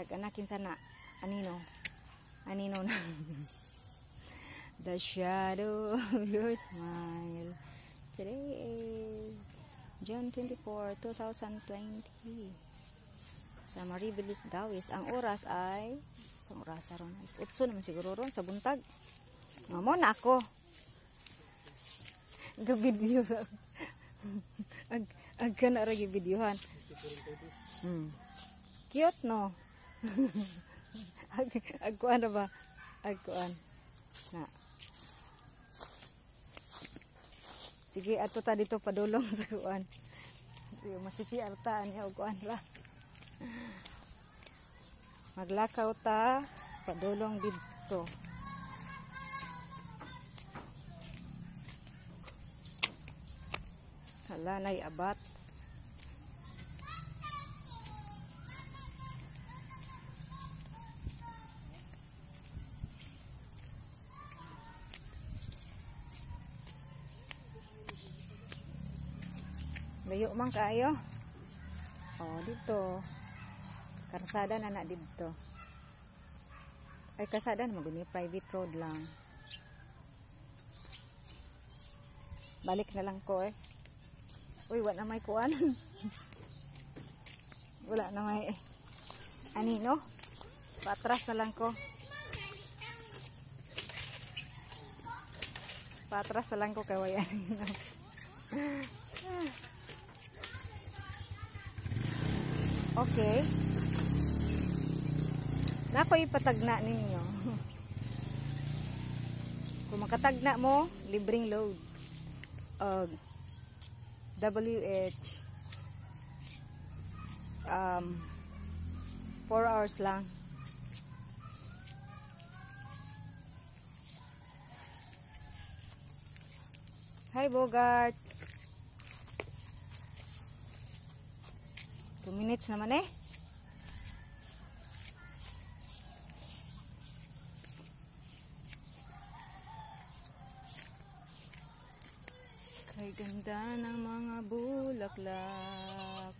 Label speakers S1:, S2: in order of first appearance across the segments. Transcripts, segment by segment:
S1: Tag-anakin sana. Anino na. The shadow of your smile. Today is June 24, 2020. Sa Maribelis Dawis. Ang oras ay isang oras ron. 8 naman siguro ron sa buntag. Mo na ako. Ga-video. Agka na ragi videohan. Cute no. Agkuan na ba? Agkuan. Na. Sige, ato ta dito padulong sa kuan. Masipi artaan niya og kuan ra. Maglakaw ta padulong dito. Hala nay abat. Layo man kayo. Oh, dito. Karsada na dito. Ay, karsada na maguni private road lang. Balik na lang ko eh. Uy, wala na may kuan. Wala na may anino. Patras na lang ko. Patras na lang ko kay wayan. Okay. Nako ipatagna ninyo. Kung makatagna mo, libreng load. WH 4 hours lang. Hi Bogart. 2 minutes naman eh. Kay ganda ng mga bulaklak.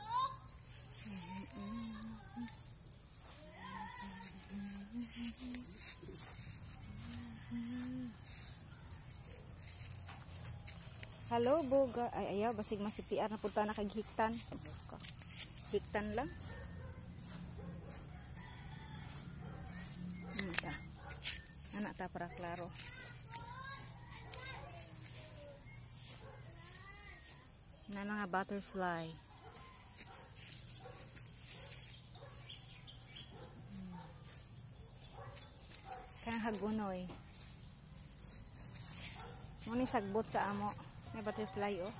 S1: Hello Bogart. Ay ayaw basig masipiar na punta na kay hiktan. Hiktan lang. Anak ta para klaro. Na mga butterfly. Kang hagunoy. Muni sagbot sa amo. May butterfly oh.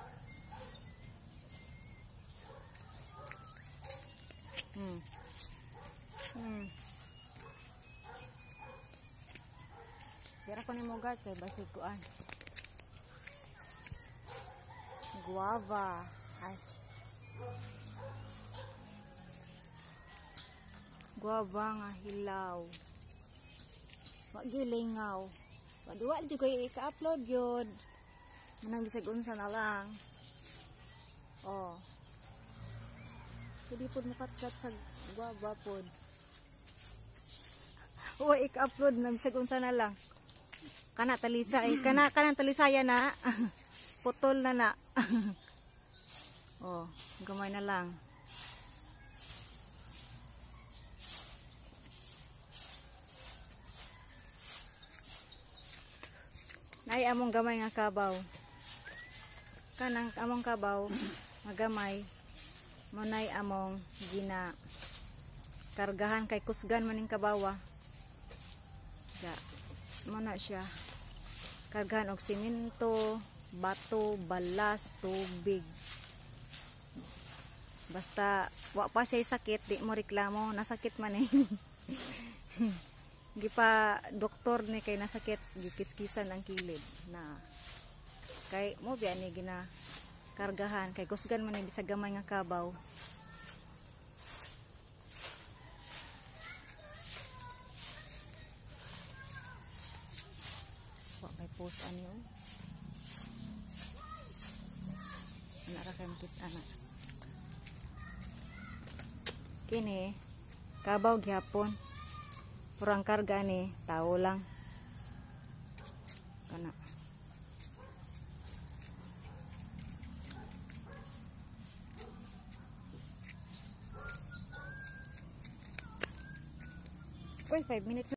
S1: Kira ko ni Mogat kay basig kuan. Guava. Ay. Guava nga hilaw. Wa gilingaw. Wa duwa jud ko i-upload gyud. Manang bisag unsa na lang. Oh. Pwede po makatkat sa guava po. Uwa, i-upload na. Bisag unsa na lang. Kana talisa eh. Kanang talisaya na. Putol na. Oh, gamay na lang. Nay among gamay nga kabaw. Kanang among kabaw magamay. Munay among gina kargahan kay kusgan maning kabawa. Ya, muna siya. Kargahan og simento, bato, balas, tubig. Basta wa pa siya sakit, di mo reklamo, nasakit man eh. Gipa doktor ni kay nasakit, gikiskisan ang kilid na kay mo biya ni gina kargahan kay kusgan man ni bisag gamay nga kabaw. Wa may post ani oh. Ana ra kay makit ana. Kini Kabaw gihapon. Purang karga ni tao lang. Kana. Uy, 5 minutes.